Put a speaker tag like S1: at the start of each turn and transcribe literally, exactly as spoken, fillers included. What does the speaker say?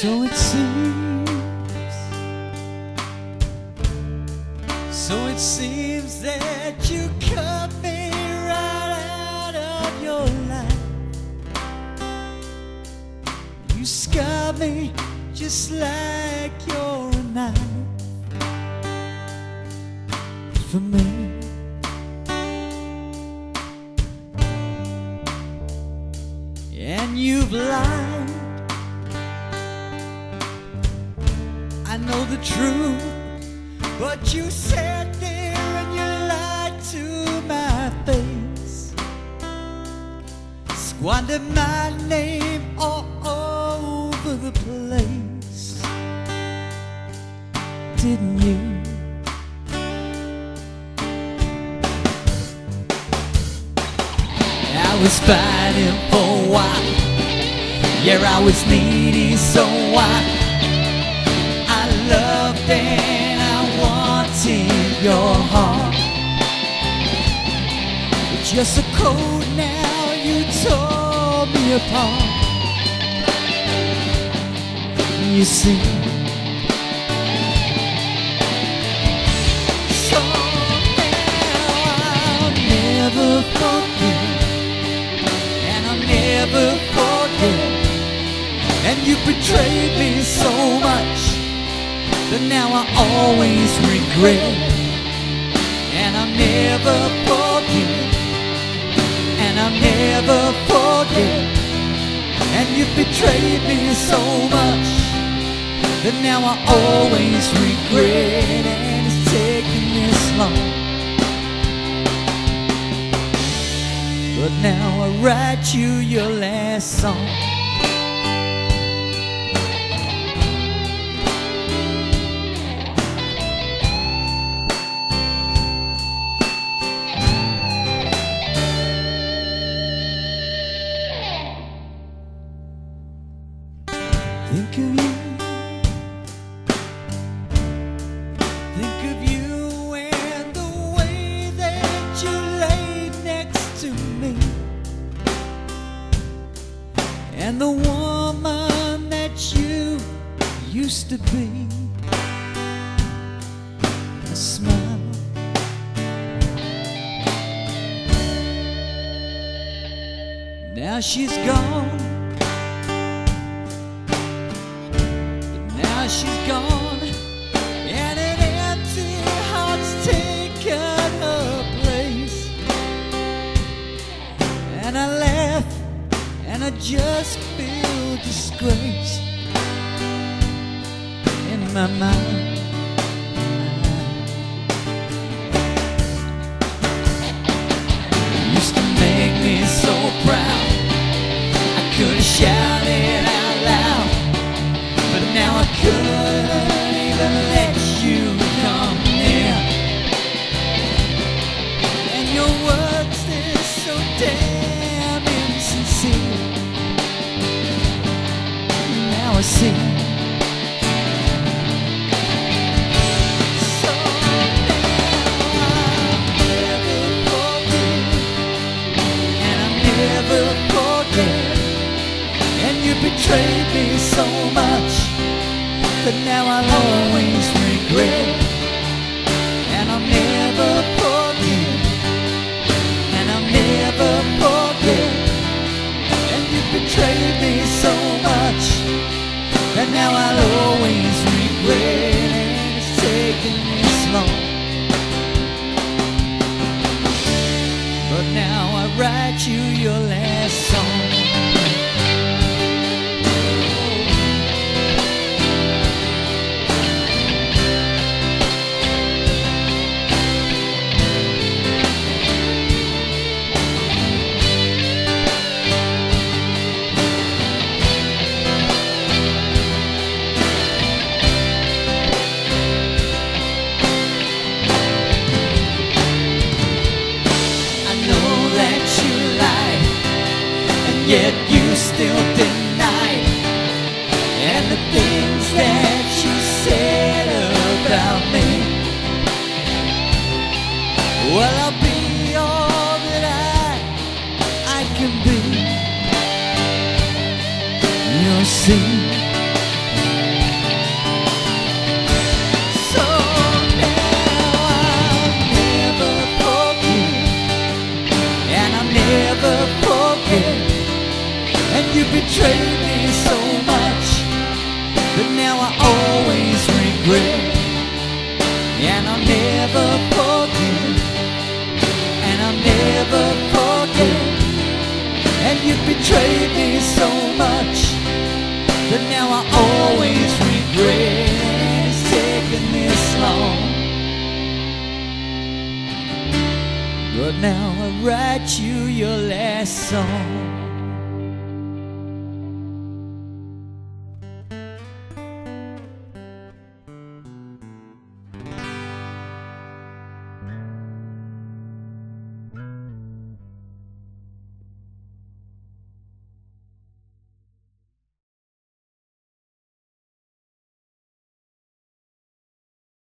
S1: So it seems, so it seems that you cut me right out of your life. You scar me just like you're a knife for me. And you've lied, I know the truth, but you sat there and you lied to my face, squandered my name all over the place, didn't you? I was fighting for what? Yeah, I was needy, so what? I loved and I wanted your heart, but you're so cold now, you tore me apart. You see, so now I'll never forget, and I'll never forget. And you betrayed me so much that now I always regret. And I'll never forget, and I'll never forget. And you betrayed me so much that now I always regret. And it's taken this long, but now I write you your last song. Think of you, think of you and the way that you laid next to me, and the woman that you used to be. A smile, now she's gone. Now she's gone, and an empty heart's taken her place. And I laugh, and I just feel disgrace in my mind. You used to make me so proud, I could have shouted out loud, but now I couldn't even let you come near. And your words, they're so damn insincere. Now I see. So now I'll never forget, and I'll never forget. And you betrayed me so much that now I'll always regret. And I'll never forget, and I'll never forget. And you betrayed me so much that now I'll always regret. And it's taken this long, but now I write you your last song. Yet you still denied, and the things that you said about me. Well, I'll be all that I I can be. You'll see. betrayed me so much that now I always regret. And I'll never forgive, and I'll never forget. And you betrayed me so much that now I always regret. It's taken this long, but now I write you your last song.